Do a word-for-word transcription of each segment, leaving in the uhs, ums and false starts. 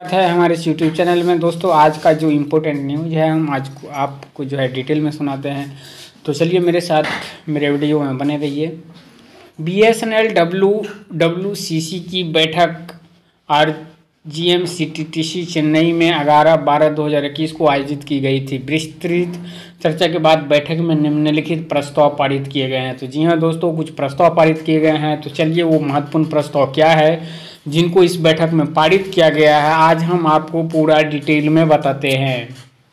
है हमारे इस यूट्यूब चैनल में। दोस्तों आज का जो इम्पोर्टेंट न्यूज़ है हम आज को आपको जो है डिटेल में सुनाते हैं, तो चलिए मेरे साथ मेरे वीडियो में बने रहिए। B S N L W W C C की बैठक और G M T T C Chennai में ग्यारह बारह दो हज़ार इक्कीस को आयोजित की गई थी। विस्तृत चर्चा के बाद बैठक में निम्नलिखित प्रस्ताव पारित किए गए हैं। तो जी हाँ दोस्तों, कुछ प्रस्ताव पारित किए गए हैं, तो चलिए वो महत्वपूर्ण प्रस्ताव क्या है जिनको इस बैठक में पारित किया गया है, आज हम आपको पूरा डिटेल में बताते हैं।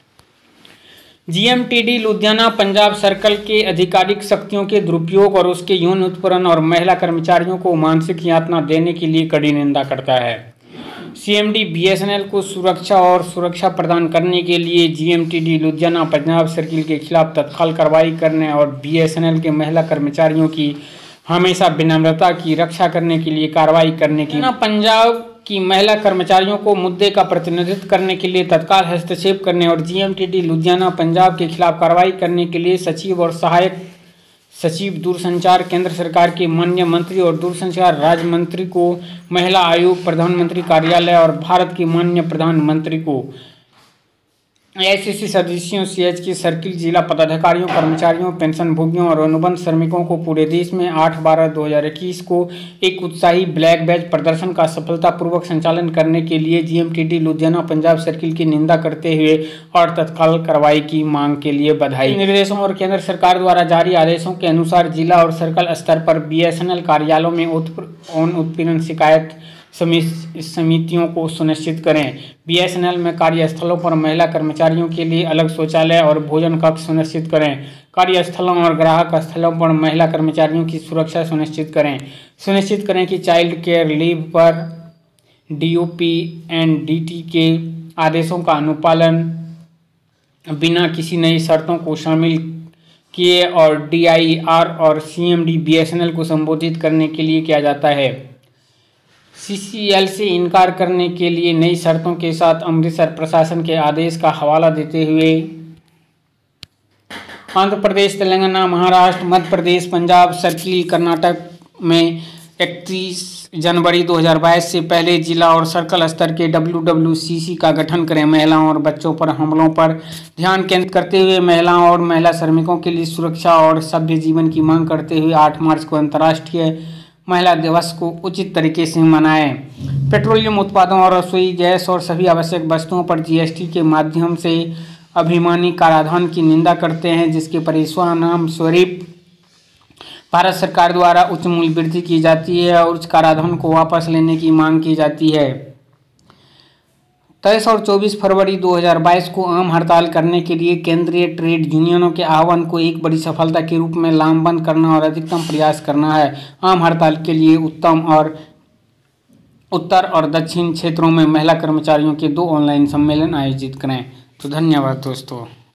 G M T D Ludhiana Punjab circle के आधिकारिक शक्तियों के दुरुपयोग और उसके यौन उत्पीड़न और महिला कर्मचारियों को मानसिक यातना देने के लिए कड़ी निंदा करता है। C M D B S N L को सुरक्षा और सुरक्षा प्रदान करने के लिए G M T D Ludhiana Punjab circle के खिलाफ तत्काल कार्रवाई करने और बी एस एन एल के महिला कर्मचारियों की हमेशा विनम्रता की रक्षा करने के लिए कार्रवाई करने की पंजाब की महिला कर्मचारियों को मुद्दे का प्रतिनिधित्व करने के लिए तत्काल हस्तक्षेप करने और G M T D Ludhiana Punjab के खिलाफ कार्रवाई करने के लिए सचिव और सहायक सचिव दूरसंचार केंद्र सरकार के माननीय मंत्री और दूरसंचार राज्य मंत्री को, महिला आयोग, प्रधानमंत्री कार्यालय और भारत के माननीय प्रधानमंत्री को, ए सी सी सदस्यों, सी एच की सर्किल, जिला पदाधिकारियों, कर्मचारियों, पेंशन भोगियों और अनुबंध श्रमिकों को पूरे देश में आठ बारह दो हज़ार इक्कीस को एक उत्साही ब्लैक बैज प्रदर्शन का सफलतापूर्वक संचालन करने के लिए G M T D Ludhiana Punjab circle की निंदा करते हुए और तत्काल कार्रवाई की मांग के लिए बधाई। निर्देशों और केंद्र सरकार द्वारा जारी आदेशों के अनुसार जिला और सर्कल स्तर पर बी एस एन एल कार्यालयों में यौन उत्पीड़न शिकायत समितियों को सुनिश्चित करें। बी एस एन एल में कार्यस्थलों पर महिला कर्मचारियों के लिए अलग शौचालय और भोजन कक्ष सुनिश्चित करें। कार्यस्थलों और ग्राहक स्थलों पर महिला कर्मचारियों की सुरक्षा सुनिश्चित करें। सुनिश्चित करें कि चाइल्ड केयर लीव पर D O P and D T के आदेशों का अनुपालन बिना किसी नई शर्तों को शामिल किए और डी आई आर और C M D B S N L को संबोधित करने के लिए किया जाता है। सी सी एल से इनकार करने के लिए नई शर्तों के साथ अमृतसर प्रशासन के आदेश का हवाला देते हुए आंध्र प्रदेश, तेलंगाना, महाराष्ट्र, मध्य प्रदेश, पंजाब सर्किल, कर्नाटक में इकतीस जनवरी दो हज़ार बाईस से पहले जिला और सर्कल स्तर के डब्ल्यू डब्ल्यू सी सी का गठन करें। महिलाओं और बच्चों पर हमलों पर ध्यान केंद्रित करते हुए महिलाओं और महिला श्रमिकों के लिए सुरक्षा और सभ्य जीवन की मांग करते हुए आठ मार्च को अंतर्राष्ट्रीय महिला दिवस को उचित तरीके से मनाएं। पेट्रोलियम उत्पादों और रसोई गैस और सभी आवश्यक वस्तुओं पर जी एस टी के माध्यम से अभिमानी कराधान की निंदा करते हैं, जिसके परिणाम स्वरूप भारत सरकार द्वारा उच्च मूल्य वृद्धि की जाती है और उच्च कराधान को वापस लेने की मांग की जाती है। तेईस और चौबीस फरवरी दो हज़ार बाईस को आम हड़ताल करने के लिए केंद्रीय ट्रेड यूनियनों के आह्वान को एक बड़ी सफलता के रूप में लामबंद करना और अधिकतम प्रयास करना है। आम हड़ताल के लिए उत्तम और उत्तर और दक्षिण क्षेत्रों में महिला कर्मचारियों के दो ऑनलाइन सम्मेलन आयोजित करें। तो धन्यवाद दोस्तों।